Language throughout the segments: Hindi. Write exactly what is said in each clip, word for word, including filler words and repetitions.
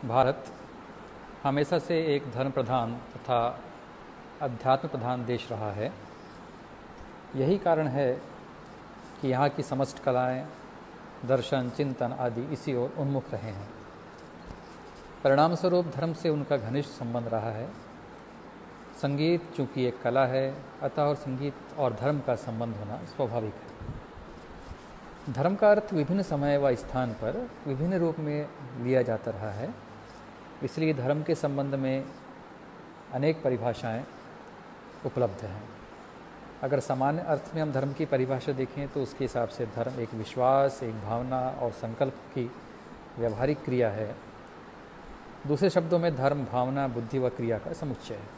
भारत हमेशा से एक धर्म प्रधान तथा अध्यात्म प्रधान देश रहा है। यही कारण है कि यहाँ की समस्त कलाएं, दर्शन, चिंतन आदि इसी ओर उन्मुख रहे हैं। परिणाम स्वरूप धर्म से उनका घनिष्ठ संबंध रहा है। संगीत चूँकि एक कला है, अतः और संगीत और धर्म का संबंध होना स्वाभाविक है। धर्म का अर्थ विभिन्न समय व स्थान पर विभिन्न रूप में लिया जाता रहा है, इसलिए धर्म के संबंध में अनेक परिभाषाएं उपलब्ध हैं। अगर सामान्य अर्थ में हम धर्म की परिभाषा देखें तो उसके हिसाब से धर्म एक विश्वास, एक भावना और संकल्प की व्यवहारिक क्रिया है। दूसरे शब्दों में धर्म भावना, बुद्धि व क्रिया का समुच्चय है।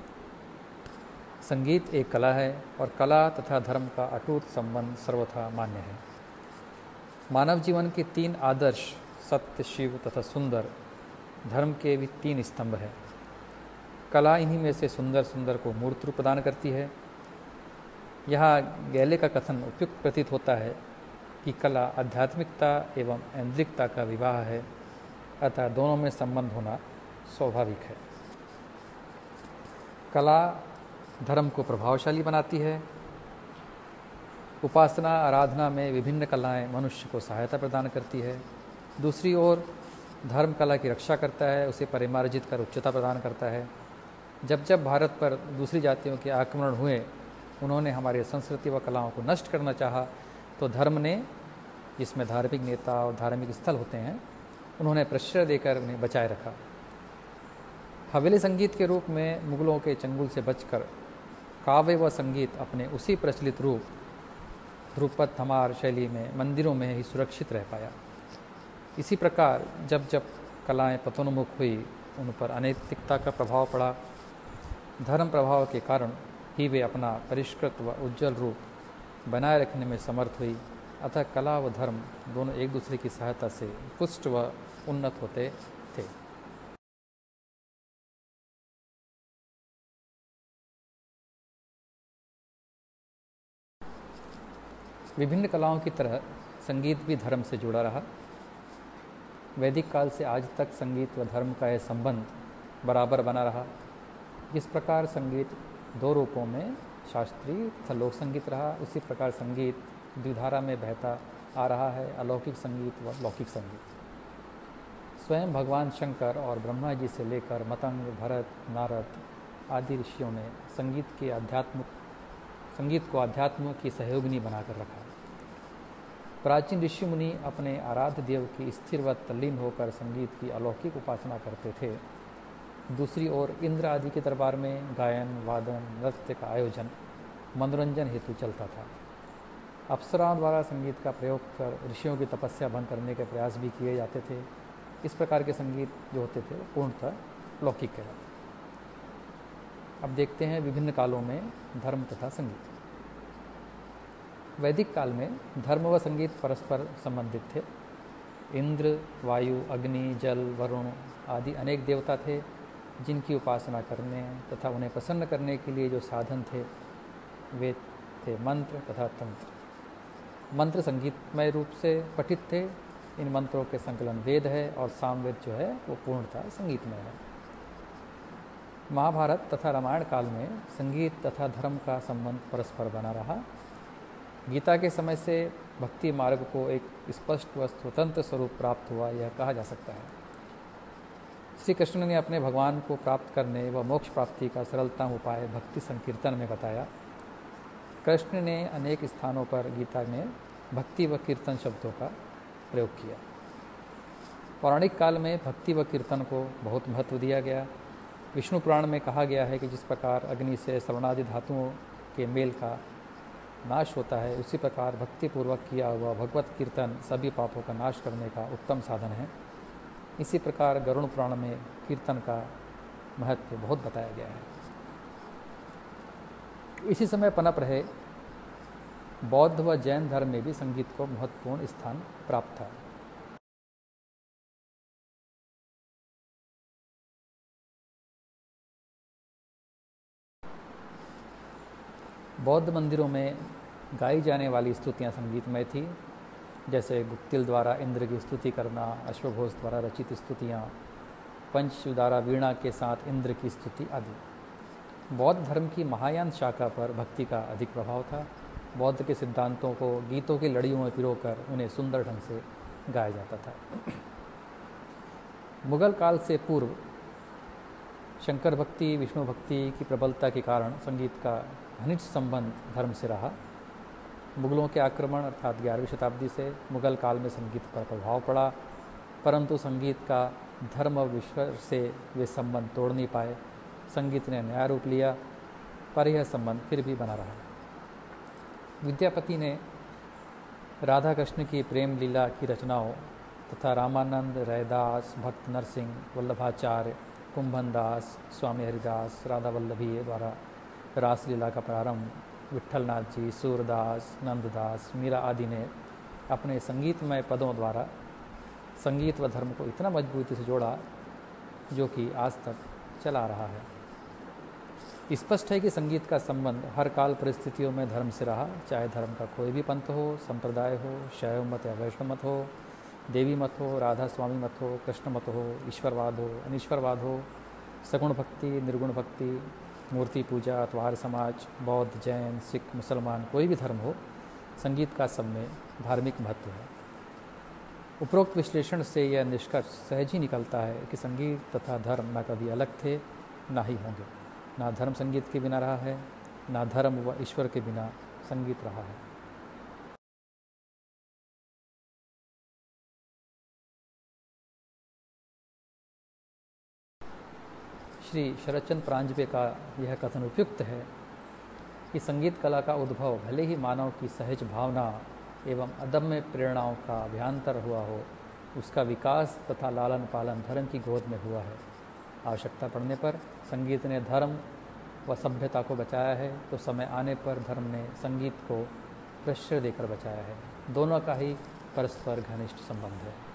संगीत एक कला है और कला तथा धर्म का अटूट संबंध सर्वथा मान्य है। मानव जीवन के तीन आदर्श सत्य, शिव तथा सुंदर धर्म के भी तीन स्तंभ हैं। कला इन्हीं में से सुंदर सुंदर को मूर्त रूप प्रदान करती है। यहाँ गैले का कथन उपयुक्त प्रतीत होता है कि कला आध्यात्मिकता एवं ऐन्द्रिकता का विवाह है, अतः दोनों में संबंध होना स्वाभाविक है। कला धर्म को प्रभावशाली बनाती है। उपासना आराधना में विभिन्न कलाएं मनुष्य को सहायता प्रदान करती है। दूसरी ओर धर्म कला की रक्षा करता है, उसे परिमार्जित कर उच्चता प्रदान करता है। जब जब भारत पर दूसरी जातियों के आक्रमण हुए, उन्होंने हमारी संस्कृति व कलाओं को नष्ट करना चाहा, तो धर्म ने, जिसमें धार्मिक नेता और धार्मिक स्थल होते हैं, उन्होंने प्रश्रय देकर उन्हें बचाए रखा। हवेली संगीत के रूप में मुगलों के चंगुल से बचकर काव्य व संगीत अपने उसी प्रचलित रूप ध्रुपद धमार शैली में मंदिरों में ही सुरक्षित रह पाया। इसी प्रकार जब जब कलाएं पतोन्मुख हुई, उन पर अनैतिकता का प्रभाव पड़ा। धर्म प्रभाव के कारण ही वे अपना परिष्कृत व उज्जवल रूप बनाए रखने में समर्थ हुई। अतः कला व धर्म दोनों एक दूसरे की सहायता से पुष्ट व उन्नत होते थे। विभिन्न कलाओं की तरह संगीत भी धर्म से जुड़ा रहा। वैदिक काल से आज तक संगीत व धर्म का यह संबंध बराबर बना रहा। जिस प्रकार संगीत दो रूपों में शास्त्रीय तथा लोक संगीत रहा, उसी प्रकार संगीत द्विधारा में बहता आ रहा है, अलौकिक संगीत व लौकिक संगीत। स्वयं भगवान शंकर और ब्रह्मा जी से लेकर मतंग, भरत, नारद आदि ऋषियों ने संगीत के अध्यात्म संगीत को अध्यात्म की सहयोगिनी बनाकर रखा। प्राचीन ऋषि मुनि अपने आराध्य देव की स्थिर व तल्लीन होकर संगीत की अलौकिक उपासना करते थे। दूसरी ओर इंद्र आदि के दरबार में गायन, वादन, नृत्य का आयोजन मनोरंजन हेतु चलता था। अप्सराओं द्वारा संगीत का प्रयोग कर ऋषियों की तपस्या भंग करने के प्रयास भी किए जाते थे। इस प्रकार के संगीत जो होते थे पूर्णतः लौकिक कहलाते। अब देखते हैं विभिन्न कालों में धर्म तथा संगीत। वैदिक काल में धर्म व संगीत परस्पर संबंधित थे। इंद्र, वायु, अग्नि, जल, वरुण आदि अनेक देवता थे, जिनकी उपासना करने तथा उन्हें प्रसन्न करने के लिए जो साधन थे वे थे मंत्र तथा तंत्र। मंत्र संगीतमय रूप से पठित थे। इन मंत्रों के संकलन वेद है और सामवेद जो है वो पूर्णतः संगीतमय है। महाभारत तथा रामायण काल में संगीत तथा धर्म का संबंध परस्पर बना रहा। गीता के समय से भक्ति मार्ग को एक स्पष्ट व स्वतंत्र स्वरूप प्राप्त हुआ, यह कहा जा सकता है। श्री कृष्ण ने अपने भगवान को प्राप्त करने व मोक्ष प्राप्ति का सरलतम उपाय भक्ति संकीर्तन में बताया। कृष्ण ने अनेक स्थानों पर गीता में भक्ति व कीर्तन शब्दों का प्रयोग किया। पौराणिक काल में भक्ति व कीर्तन को बहुत महत्व दिया गया। विष्णु पुराण में कहा गया है कि जिस प्रकार अग्नि से श्रवणादि धातुओं के मेल का नाश होता है, उसी प्रकार भक्तिपूर्वक किया हुआ भगवत कीर्तन सभी पापों का नाश करने का उत्तम साधन है। इसी प्रकार गरुड़ पुराण में कीर्तन का महत्व बहुत बताया गया है। इसी समय पनप रहे बौद्ध व जैन धर्म में भी संगीत को महत्वपूर्ण स्थान प्राप्त था। बौद्ध मंदिरों में गाई जाने वाली स्तुतियाँ संगीतमय थी। जैसे गुप्तिल द्वारा इंद्र की स्तुति करना, अश्वघोष द्वारा रचित स्तुतियाँ, पंचउदारा वीणा के साथ इंद्र की स्तुति आदि। बौद्ध धर्म की महायान शाखा पर भक्ति का अधिक प्रभाव था। बौद्ध के सिद्धांतों को गीतों की लड़ियों में पिरोकर उन्हें सुंदर ढंग से गाया जाता था। मुगल काल से पूर्व शंकर भक्ति, विष्णु भक्ति की प्रबलता के कारण संगीत का घनिष्ठ संबंध धर्म से रहा। मुगलों के आक्रमण अर्थात ग्यारहवीं शताब्दी से मुगल काल में संगीत पर प्रभाव पड़ा, परंतु संगीत का धर्म और विश्व से वे संबंध तोड़ नहीं पाए। संगीत ने नया रूप लिया, पर यह संबंध फिर भी बना रहा। विद्यापति ने राधा कृष्ण की प्रेम लीला की रचनाओं तथा रामानंद, रैदास, भक्त नरसिंह, वल्लभाचार्य, कुंभन दास, स्वामी हरिदास, राधा वल्लभी द्वारा रासलीला का प्रारंभ, विट्ठलनाथ जी, सूरदास, नंददास, मीरा आदि ने अपने संगीतमय पदों द्वारा संगीत व धर्म को इतना मजबूती से जोड़ा जो कि आज तक चला रहा है। स्पष्ट है कि संगीत का संबंध हर काल परिस्थितियों में धर्म से रहा, चाहे धर्म का कोई भी पंथ हो, संप्रदाय हो, शैव मत या वैष्णव मत हो, देवी मत हो, राधा स्वामी मत हो, कृष्ण मत हो, ईश्वरवाद हो, अनिश्वरवाद हो, सगुण भक्ति, निर्गुण भक्ति, मूर्ति पूजा, त्योहार समाज, बौद्ध, जैन, सिख, मुसलमान, कोई भी धर्म हो, संगीत का सब में धार्मिक महत्व है। उपरोक्त विश्लेषण से यह निष्कर्ष सहज ही निकलता है कि संगीत तथा धर्म न कभी अलग थे, ना ही होंगे। ना धर्म संगीत के बिना रहा है, ना धर्म व ईश्वर के बिना संगीत रहा है। श्री शरदचंद्र प्रांजपे का यह कथन उपयुक्त है कि संगीत कला का उद्भव भले ही मानव की सहज भावना एवं अदम्य प्रेरणाओं का अभ्यांतर हुआ हो, उसका विकास तथा लालन पालन धर्म की गोद में हुआ है। आवश्यकता पड़ने पर संगीत ने धर्म व सभ्यता को बचाया है, तो समय आने पर धर्म ने संगीत को प्रश्रय देकर बचाया है। दोनों का ही परस्पर घनिष्ठ संबंध है।